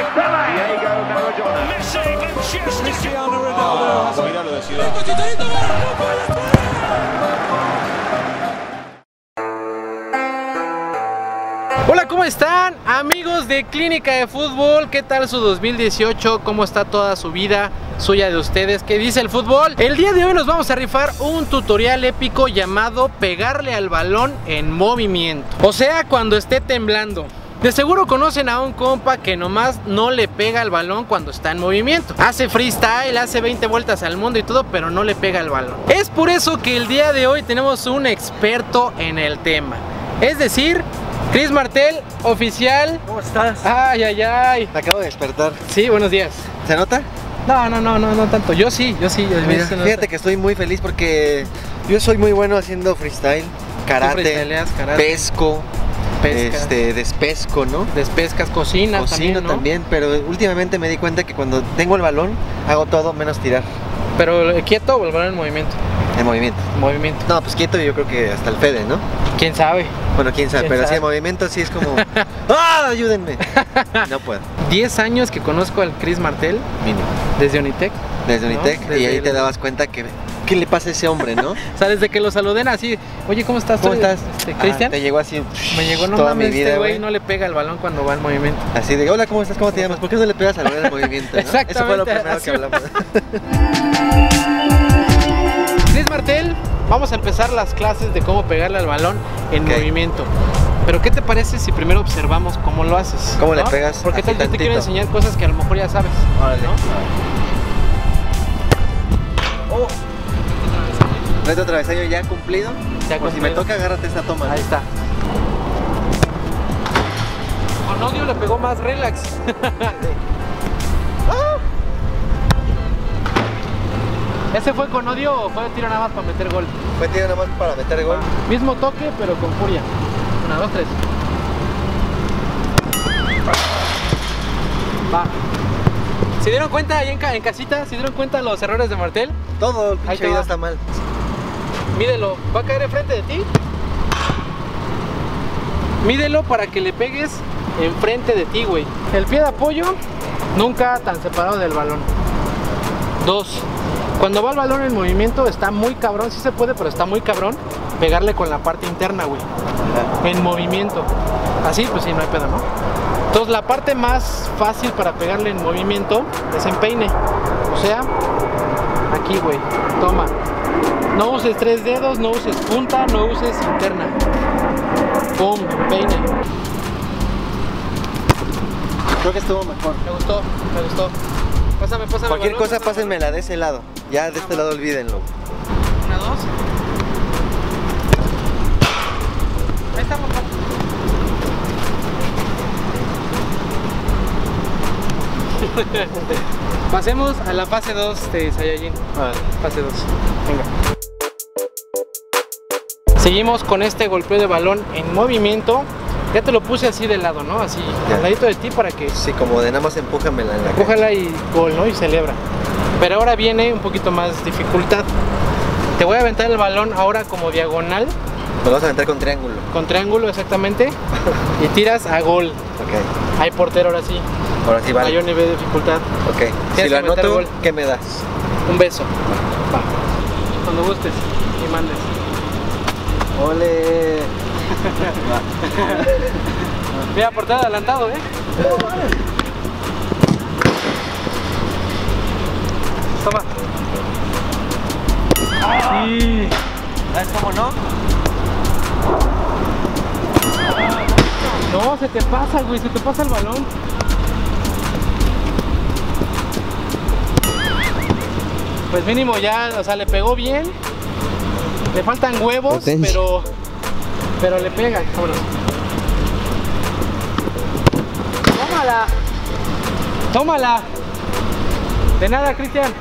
Diego Maradona. Cristiano Ronaldo. Mira lo de Ciudad. Hola, ¿cómo están amigos de Clínica de Fútbol? ¿Qué tal su 2018? ¿Cómo está toda su vida suya de ustedes? ¿Qué dice el fútbol? El día de hoy nos vamos a rifar un tutorial épico llamado pegarle al balón en movimiento. O sea, cuando esté temblando. De seguro conocen a un compa que nomás no le pega al balón cuando está en movimiento. Hace freestyle, hace 20 vueltas al mundo y todo, pero no le pega al balón. Es por eso que el día de hoy tenemos un experto en el tema. Es decir, Chris Martel, oficial. ¿Cómo estás? Ay, ay, ay. Me acabo de despertar. Sí, buenos días. ¿Se nota? No tanto. Yo sí. Mira, fíjate que estoy muy feliz porque yo soy muy bueno haciendo freestyle, karate, pesco, despesco, ¿no? Despescas, cocino también, pero últimamente me di cuenta que cuando tengo el balón hago todo menos tirar. Pero quieto o el balón en movimiento. En movimiento. Movimiento. No, pues quieto yo creo que hasta el Fede, ¿no? ¿Quién sabe? Bueno, quién sabe, pero sí en movimiento sí es como ¡ah! Ayúdenme. No puedo. 10 años que conozco al Chris Martel. Mínimo. Desde Unitec. Desde Unitec, ¿no? y ahí te dabas cuenta que ¿qué le pasa a ese hombre, no? O sea, desde que lo saluden así, oye, ¿cómo estás? ¿Cómo estás? ¿Cristian? Te llegó así. Me llegó, no toda mames, mi vida, este güey no le pega el balón cuando va en movimiento. Así de, hola, ¿cómo estás? ¿Cómo te llamas? ¿Por qué no le pegas al balón en movimiento? ¿no? Exactamente. Eso fue lo primero que hablamos. Chris Martel, vamos a empezar las clases de cómo pegarle al balón en movimiento. Pero ¿qué te parece si primero observamos cómo lo haces? ¿Cómo le pegas? Porque así yo te quiero enseñar cosas que a lo mejor ya sabes. Órale. ¿no? Oh. Reto travesaño ya cumplido. Ya Pues si me toca, agárrate esta toma. Ahí está. Con odio le pegó más relax. ¿Ese fue con odio o fue tiro nada más para meter gol? Fue tiro nada más para meter gol. Mismo toque, pero con furia. 1, 2, 3. Va. ¿Se dieron cuenta ahí en casita? ¿Se dieron cuenta los errores de Martel? Todo el Ahí pinche te video va. está mal. Mídelo, va a caer enfrente de ti. Mídelo para que le pegues enfrente de ti, güey. El pie de apoyo nunca tan separado del balón. 2. Cuando va el balón en movimiento está muy cabrón, sí se puede, pero está muy cabrón pegarle con la parte interna, güey. En movimiento. Así, pues sí, no hay pedo, ¿no? Entonces la parte más fácil para pegarle en movimiento es en peine. O sea, aquí, güey. Toma. No uses 3 dedos, no uses punta, no uses interna. Pum, peine. Creo que estuvo mejor. Me gustó. Pásame. Cualquier el balón, cosa, pásame. pásenmela de ese lado. Ya de este lado olvídenlo. 1, 2. Ahí está, papá. Pasemos a la fase 2 de Saiyajin. Fase 2. Venga. Seguimos con este golpeo de balón en movimiento. Ya te lo puse así de lado, ¿no? Así, Ya. al ladito de ti para que Sí, como de nada más empújamela en la cara. empújala y gol, ¿no? Y celebra. Pero ahora viene un poquito más dificultad. Te voy a aventar el balón ahora como diagonal, Lo vas a meter con triángulo. con triángulo exactamente, y tiras a gol. Ok. Hay portero ahora sí. Ahora sí vale. Mayor nivel de dificultad. Ok. Tienes Si que lo meter anoto, gol. ¿qué me das? Un beso. Va. Cuando gustes y mandes. ¡Ole! Mira, portero adelantado, ¿eh? Toma. Sí. ¿Sabes cómo no? No, se te pasa, güey, se te pasa el balón. Pues mínimo ya, o sea, le pegó bien. Le faltan huevos, Potencia. pero le pega. Vámonos. Tómala. Tómala. De nada, Cristian.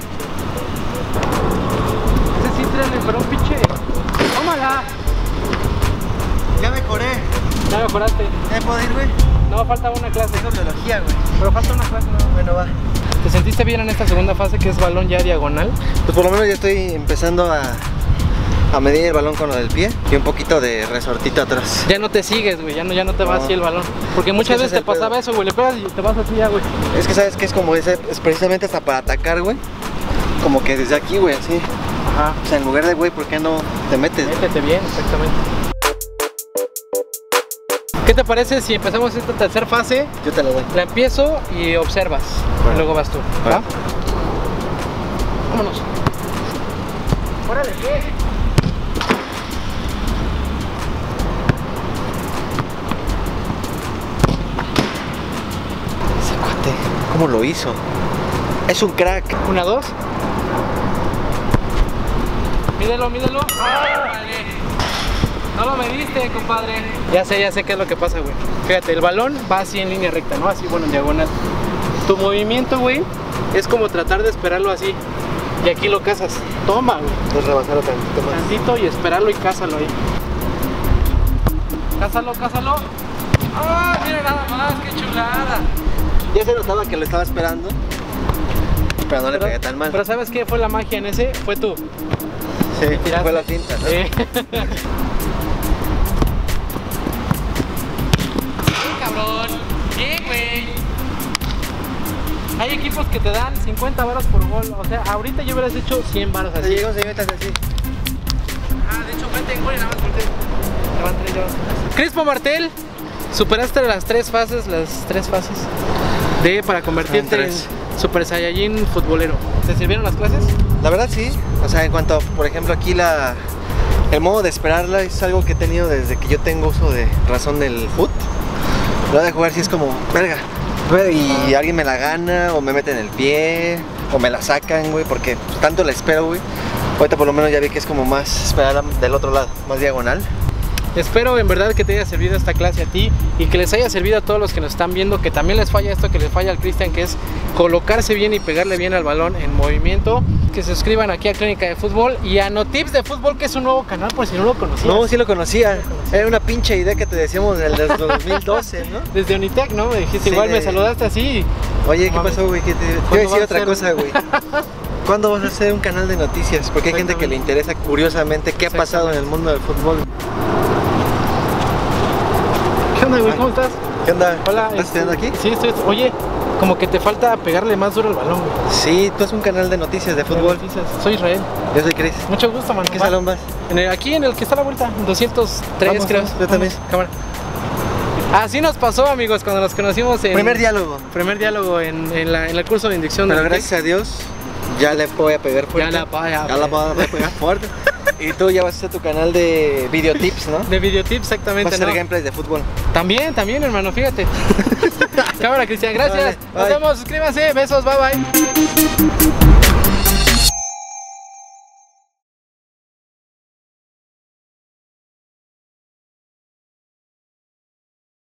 Ese sí, tírale, pero un pinche. Tómala. Ya mejoré. Ya mejoraste. ¿Ya puedo ir, güey? No, falta una clase. Es biología, güey. Pero falta una clase, ¿no? Bueno, va. ¿Te sentiste bien en esta segunda fase que es balón ya diagonal? Pues por lo menos ya estoy empezando a medir el balón con lo del pie y un poquito de resortito atrás. Ya no te sigues, güey, ya no te va así el balón. Porque muchas veces te pasaba eso, güey, le pegas y te vas así ya, güey. Es que sabes que es como es precisamente hasta para atacar, güey. Como que desde aquí, güey, así. Ajá. O sea, en lugar de, güey, ¿por qué no te metes? Métete bien, exactamente. ¿Qué te parece si empezamos esta tercera fase? Yo te la doy. La empiezo y observas. Bueno. Y luego vas tú. Bueno. ¿Va? Vámonos. Órale, ¿qué? Ese cuate, ¿cómo lo hizo? Es un crack. 1, 2. Mídelo, mídelo. ¡Órale! No lo mediste, compadre. Ya sé qué es lo que pasa, güey. Fíjate, el balón va así en línea recta, ¿no? Así, bueno, en diagonal. Tu movimiento, güey, es como tratar de esperarlo así. Y aquí lo cazas. Toma, güey. Entonces rebasarlo tantito más. Tantito y esperarlo y cázalo ahí. Cázalo, cázalo. ¡Ah! Mira nada más, qué chulada. Ya se notaba que lo estaba esperando, pero no le pegué tan mal. Pero ¿sabes qué fue la magia en ese? Fue tú. Sí, tiraste. fue la cinta, ¿no? Sí. Cabrón. Bien, güey. Hay equipos que te dan 50 varos por gol. O sea, ahorita yo hubieras hecho 100 varos así. Llegó, se metas así. Ah, de hecho, vete, güey, nada más voltea. Te van 3 euros. Crispo Martel, superaste las tres fases para convertirte en Super Saiyajin futbolero. ¿Te sirvieron las clases? La verdad sí, o sea, en cuanto, por ejemplo, aquí el modo de esperarla es algo que he tenido desde que yo tengo uso de razón del foot. Lo de jugar sí es como, verga, y alguien me la gana, o me meten el pie, o me la sacan, güey, porque pues, tanto la espero, güey. Ahorita por lo menos ya vi que es como más esperarla del otro lado, más diagonal. Espero en verdad que te haya servido esta clase a ti y que les haya servido a todos los que nos están viendo, que también les falla esto que les falla al Cristian, que es colocarse bien y pegarle bien al balón en movimiento. Que se suscriban aquí a Clínica de Fútbol y a Notips de Fútbol, que es un nuevo canal por si no lo conocías. No, sí lo conocía. Era una pinche idea que te decíamos desde el 2012, ¿no? Desde Unitec, ¿no? Me dijiste, Sí, igual me saludaste así. Oye, ¿qué pasó, güey? Te iba a decir otra cosa, güey. ¿Cuándo ¿Cuándo vas a hacer un canal de noticias? Porque hay gente que le interesa curiosamente qué ha pasado en el mundo del fútbol. ¿Qué onda, güey? ¿Cómo estás? ¿Qué onda? Hola. ¿Estás estudiando aquí? Sí, estoy. Oye, como que te falta pegarle más duro al balón, güey. Sí, tú haces un canal de noticias de fútbol. Noticias. Soy Israel. Yo soy Chris. Mucho gusto, man. ¿En qué salón vas? Aquí en el que está a la vuelta, 203, Vamos, creo. yo también. Cámara. Así nos pasó, amigos, cuando nos conocimos en... Primer diálogo. Primer diálogo en el curso de inducción. Pero de gracias a Dios ya le voy a pegar fuerte. Ya la voy a pegar fuerte. Y tú ya vas a hacer tu canal de videotips, ¿no? De videotips, exactamente. Vas a hacer ¿no? gameplays de fútbol. También, hermano, fíjate. Cámara, Cristian, gracias. Vale, Nos bye. vemos, suscríbanse, besos, bye bye.